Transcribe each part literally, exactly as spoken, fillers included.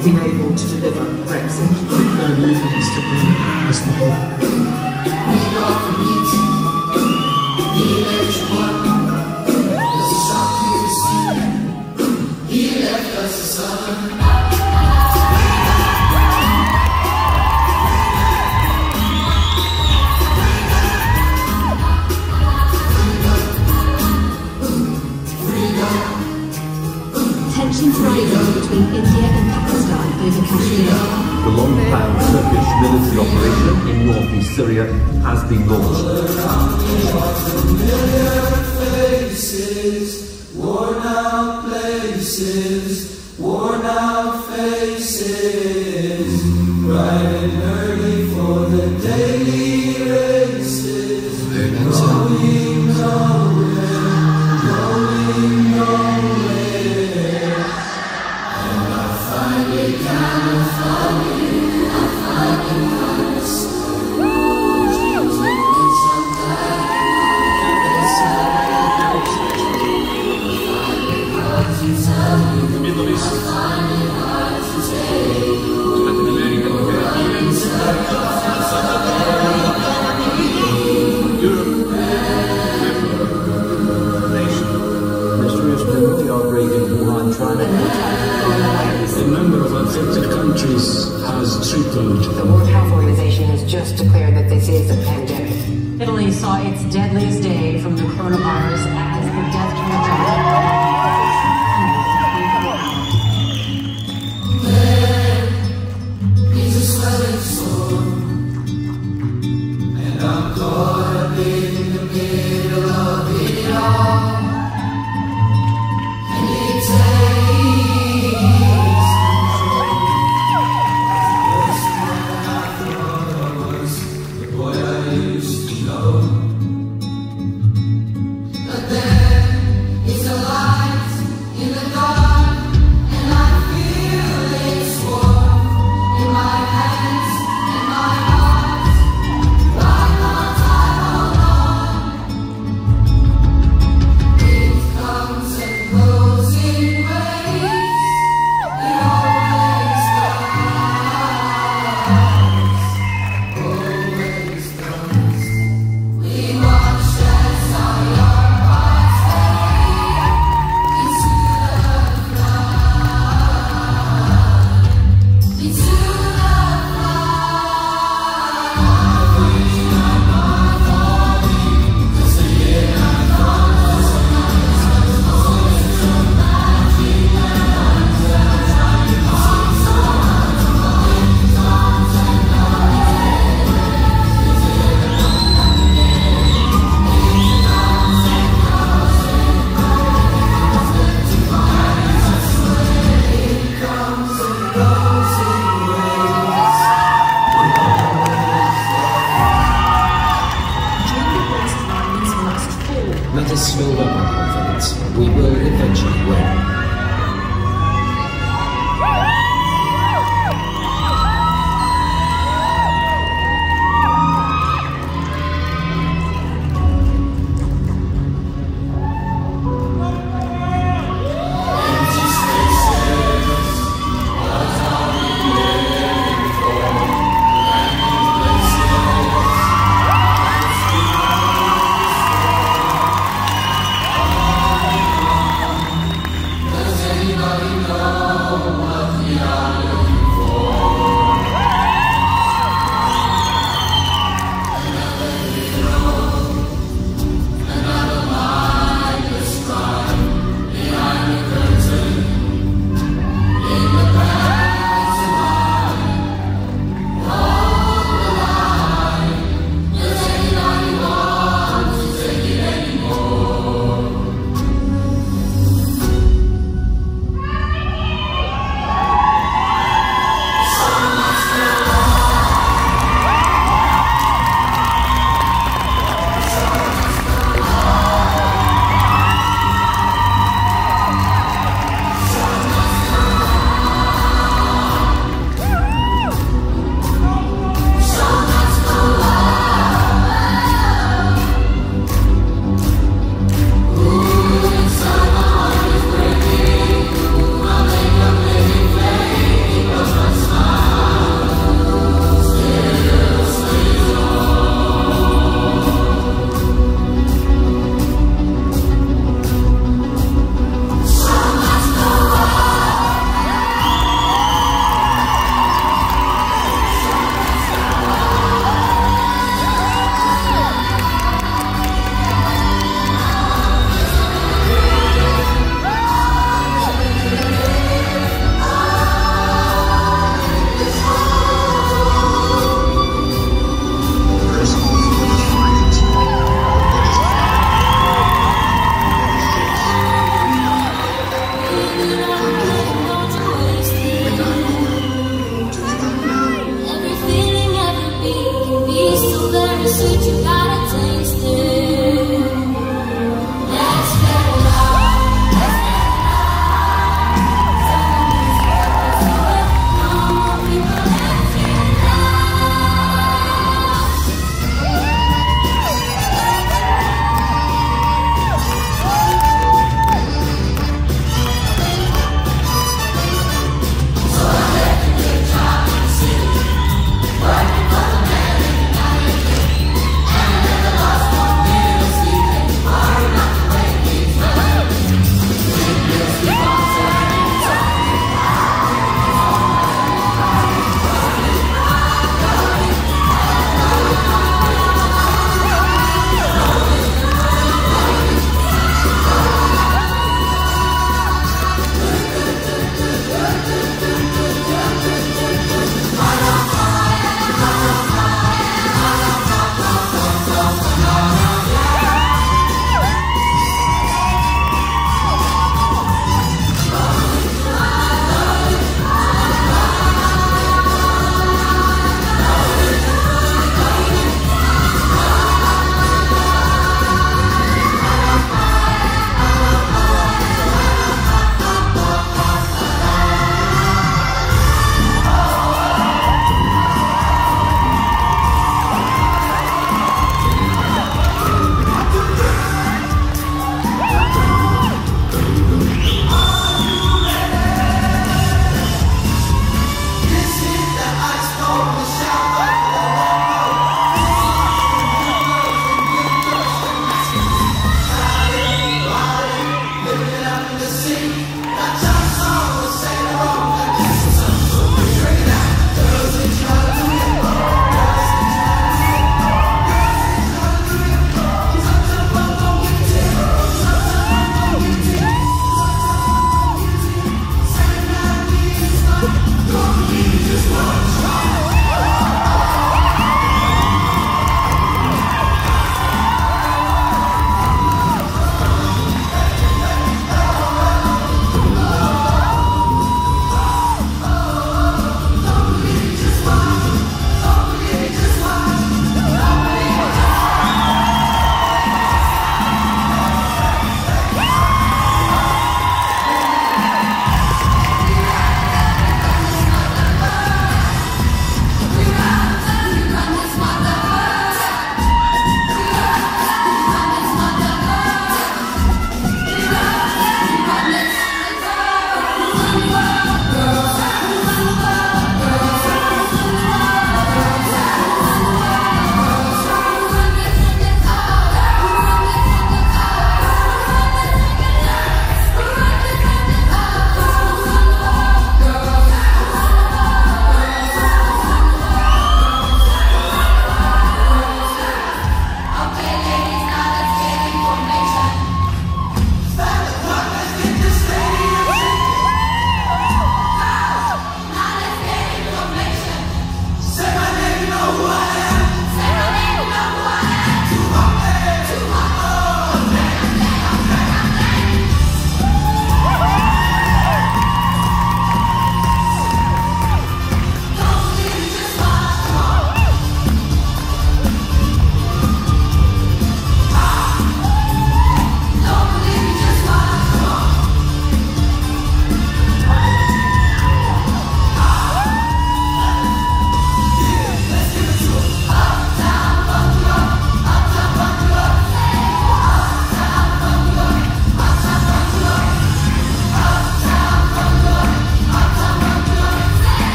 not been able to deliver Brexit. Their movements to bring us the hope. We got the beat, the election one, there's a shock to the sea, he left us a son. Tensions rising between India and Pakistan over Kashmir. The long-planned Turkish military operation in northeast Syria has been launched. Faces, worn out places, worn out faces, bright and early for the daily races, going nowhere, going nowhere, and I finally kind of follow you, I finally kind of The Middle East. Latin America. Europe. Mysterious nuclear outbreak in Wuhan, China. The number of infected countries has tripled. The World Health Organization has just declared that this is a pandemic. Italy saw its deadliest day from the coronavirus as the death toll jumped. It's a swelling sore, and I'm caught up in the middle of it all. And it takes control. First time I thought I was the boy I used to know, but then it's a light in the dark, and I feel it's warm in my hands and my heart. Why can't I hold on? It comes and goes in waves. It always does. Always does. We watch as our young hearts fade into the flood, into the Let us slow down our confidence. We will eventually win. There's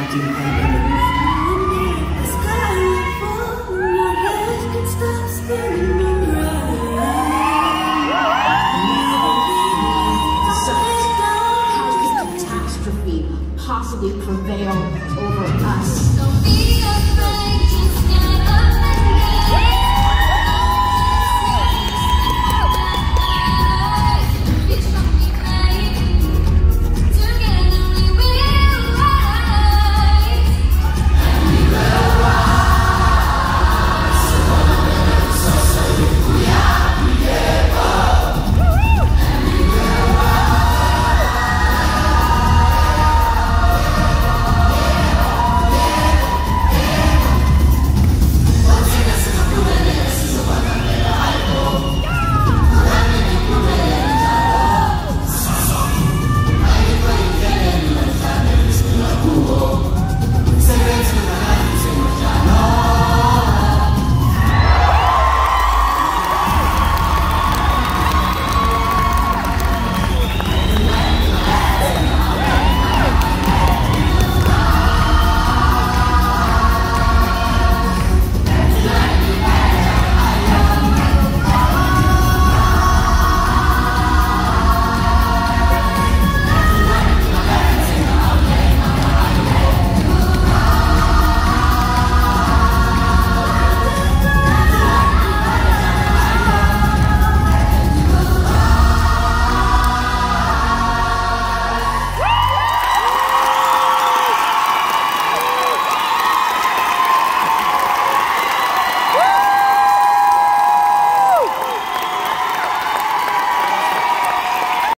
nineteen pandemic. How could catastrophe possibly prevail